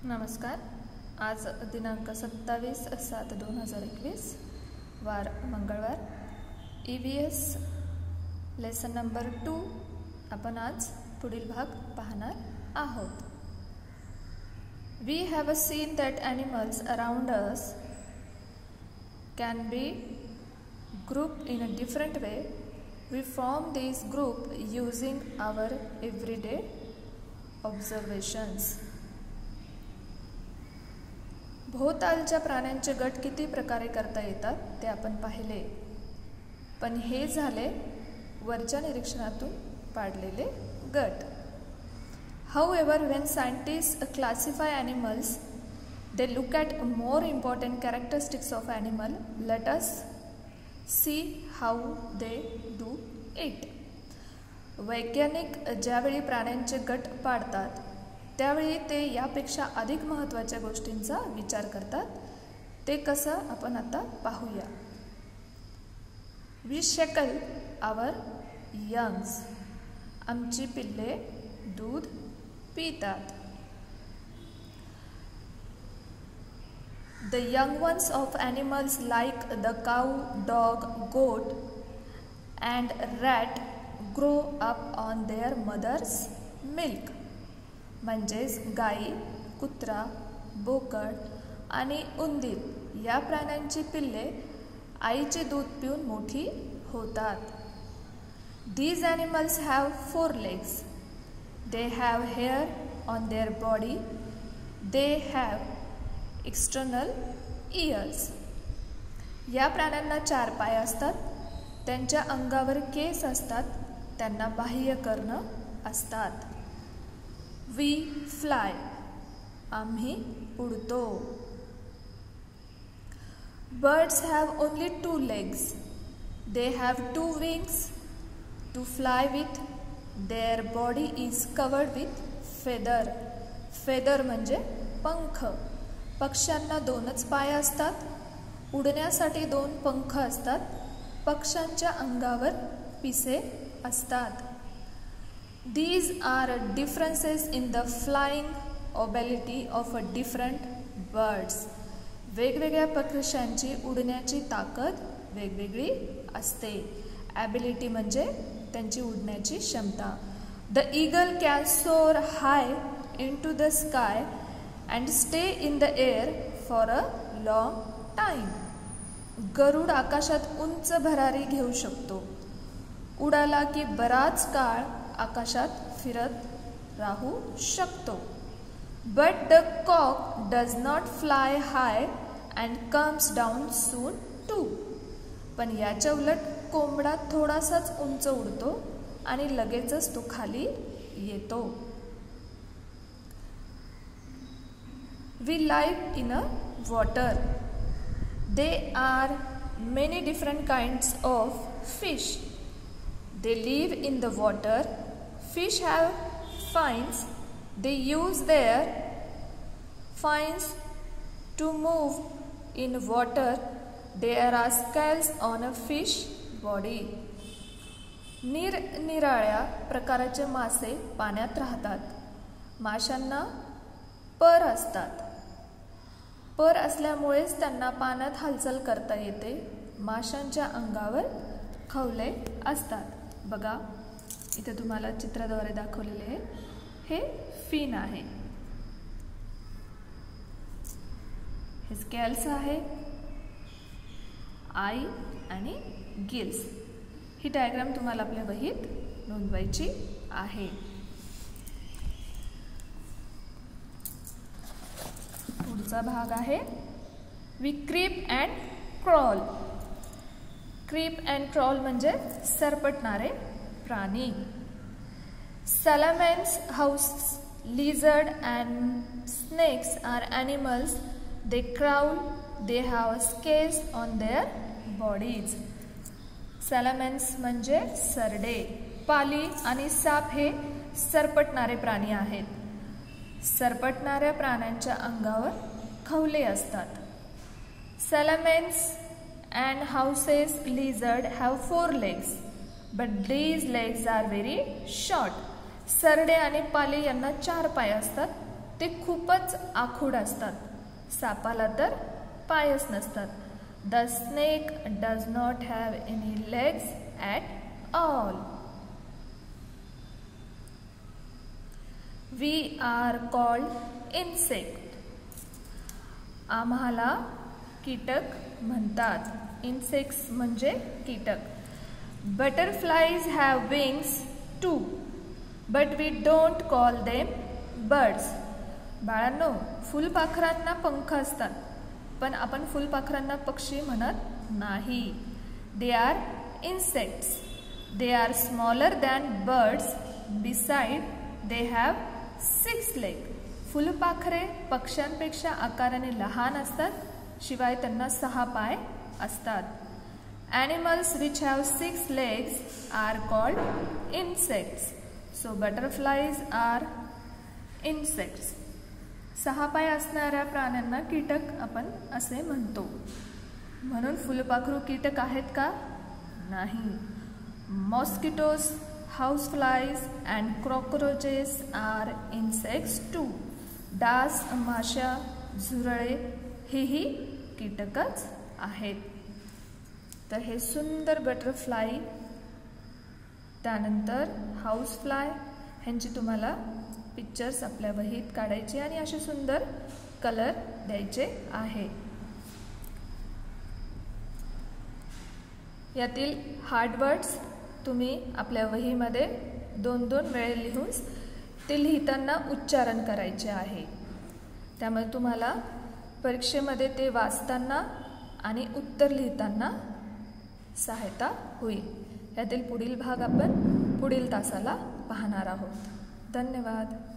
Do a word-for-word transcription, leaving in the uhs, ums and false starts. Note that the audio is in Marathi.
नमस्कार. आज दिनांक सत्तावीस सात दोन हजार एकवीस वार मंगळवार. E V S lesson number two आपण आज पुढील भाग पाहणार आहोत. We have seen that animals around us can be grouped in a different way. We form these group using our everyday observations. भोवतालच्या प्राण्यांचे गट किती प्रकारे करता येतात ते आपण पाहिले, पण हे झाले वरच्या निरीक्षणातून पाडलेले गट. However, when scientists classify animals, they look at more important characteristics of animal. Let us see how they do it. वैज्ञानिक ज्यावेळी प्राण्यांचे गट पाडतात त्यावेळी ते यापेक्षा अधिक महत्त्वाच्या गोष्टींचा विचार करतात. ते कसं आपण आता पाहूया. We suckle our youngs. आमची पिल्ले दूध पितात. The young ones of animals like the cow, dog, goat and rat grow up on their mother's milk. म्हणजेच गाई, कुत्रा, बोकड आणि उंदीर या प्राण्यांची पिल्ले आईचे दूध पिऊन मोठी होतात. These animals have four legs. They have hair on their body. They have external ears. या प्राण्यांना चार पाय असतात. त्यांच्या अंगावर केस असतात. त्यांना बाह्य कर्ण असतात. We fly. आम्ही उडतो. Birds have only two legs. They have two wings to fly with. Their body is covered with feather. Feather म्हणजे पंख. पक्ष्यांना दोनच पाय असतात. उडण्यासाठी दोन पंख असतात. पक्ष्यांच्या अंगावर पिसे असतात. These are differences in the flying ability of different birds. वेगवेगळ्या पक्ष्यांची उडण्याची ताकद वेगवेगळी असते. ॲबिलिटी म्हणजे त्यांची उडण्याची क्षमता. The eagle can soar high into the sky and stay in the air for a long time. गरुड आकाशात उंच भरारी घेऊ शकतो. उडाला की बराच काळ आकाशात फिरत राहू शकतो. But the cock does not fly high and comes down soon too. पण याच्या उलट कोंबडा थोडासाच उंच उडतो आणि लगेचच तो खाली येतो. We live in a water. There are many different kinds of fish. They live in the water. Fish have fins. They use their fins to move in water. There are scales on a fish body. निरनिराळ्या प्रकारचे मासे पाण्यात राहतात. माशांना पर असतात. पर असल्यामुळेच त्यांना पाण्यात हालचाल करता येते. माशांच्या अंगावर खवले असतात. बघा इथे तुम्हाला चित्राद्वारे दाखवलेले आहे. हे फिन आहे. हे स्केल्स आहे. आई आणि गिल्स. ही डायग्राम तुम्हाला आपल्या वहीत नोंदवायची आहे. पुढचा भाग आहे we creep and crawl. Creep and crawl म्हणजे सरपटणारे प्राणी. Salamanders, house lizard and snakes are animals. They crawl. They have scales on their bodies. Salamanders म्हणजे सरडे. पाली आणि साप हे सरपटणारे प्राणी आहेत. सरपटणाऱ्या प्राण्यांच्या अंगावर खवले असतात. Salamanders and houses lizard have four legs, but these legs are very short. सरडे आणि पाली यांना चार पाय असतात. ते खूपच आखूड असतात. सापाला तर पायच नसतात. The snake does not have any legs at all. We are called insect. आम्हाला कीटक म्हणतात. इन्सेक्ट्स म्हणजे कीटक. Butterflies have wings too but we don't call them birds. बाळांनो, फुलपाखरांना पंख असतात, पण आपण फुलपाखरांना पक्षी म्हणत नाही. They are insects. They are smaller than birds. Beside they have six leg. फुलपाखरे पक्ष्यांपेक्षा आकाराने लहान असतात, शिवाय त्यांना सहा पाय असतात. Animals which have six legs are called insects. So butterflies are insects. सहा पाय असणाऱ्या प्राण्यांना कीटक आपण असे म्हणतो. म्हणून फुलपाखरू कीटक आहेत का? नाही. Mosquitoes, house flies and cockroaches are insects too. डास, माशा, झुरळे हेही कीटकच आहेत. तर हे सुंदर बटरफ्लाय, त्यानंतर हाऊस फ्लाय ह्यांची तुम्हाला पिक्चर्स आपल्या वहीत काढायचे आणि असे सुंदर कलर द्यायचे आहे. यातील हार्ड वर्ड्स तुम्ही आपल्या वहीमध्ये दोन दोन वेळे लिहून ते लिहिताना उच्चारण करायचे आहे. त्यामुळे तुम्हाला परीक्षेमध्ये ते वाचताना आणि उत्तर लिहिताना सहायता होईल. यातील पुढील भाग आपण पुढील तासाला पाहणार आहोत. धन्यवाद.